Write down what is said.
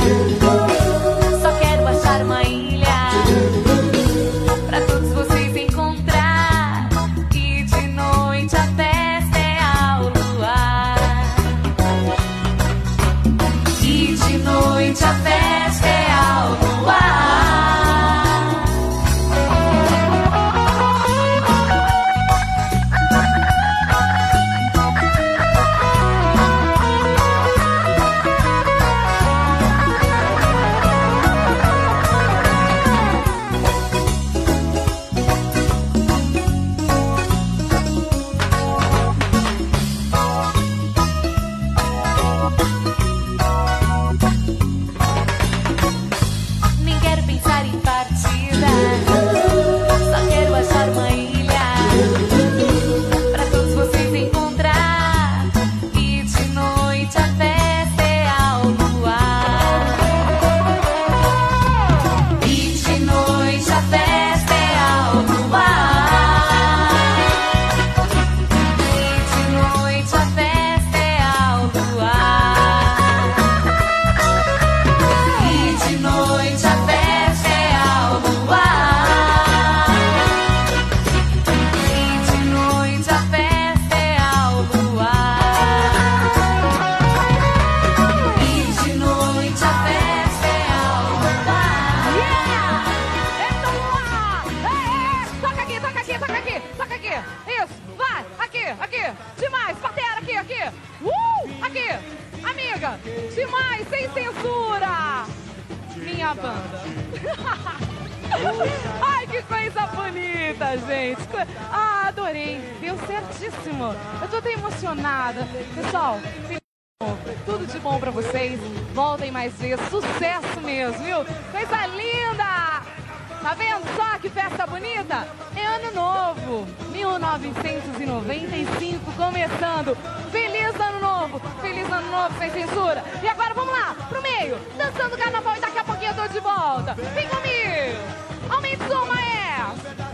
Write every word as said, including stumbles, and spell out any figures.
Só quero achar uma ilha pra todos vocês encontrar. E de noite a festa é ao luar. E de noite a festa é ao luar. Nem quero pensar em partida, só quero achar uma ilha pra todos vocês encontrar. E de noite a festa é ao luar. E de noite a festa é ao luar. E de noite a festa é ao luar. E de noite a festa é ao luar. E de noite a festa é ao luar. E de noite a festa é ao luar. Yeah! Então vamos lá! É, é. Toca aqui, toca aqui, toca aqui, toca aqui. Isso, vai, aqui, aqui. Demais, batera aqui, aqui. Uh, aqui. Amiga, demais, sem censura. Minha banda. Ai, que coisa bonita, gente. Co- Ah, adorei. Deu certíssimo. Eu tô até emocionada. Pessoal, tudo de bom pra vocês. Voltem mais vezes. Sucesso mesmo, viu? Coisa linda! Tá vendo só que festa bonita? É ano novo, mil novecentos e noventa e cinco começando. Feliz ano novo, feliz ano novo sem censura. E agora vamos lá, pro meio, dançando carnaval e daqui a pouquinho eu tô de volta. Vem comigo, aumente o som, maestro.